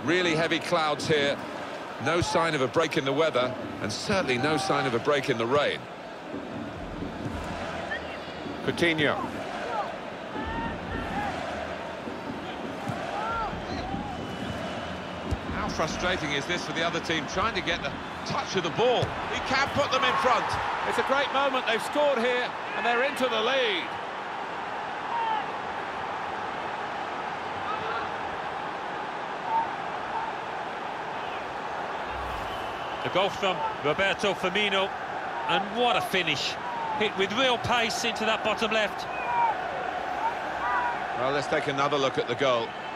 Really heavy clouds here. No sign of a break in the weather, and certainly no sign of a break in the rain. Coutinho. How frustrating is this for the other team, trying to get the touch of the ball? He can put them in front. It's a great moment. They've scored here, and they're into the lead. The goal from Roberto Firmino, and what a finish. Hit with real pace into that bottom left. Well, let's take another look at the goal.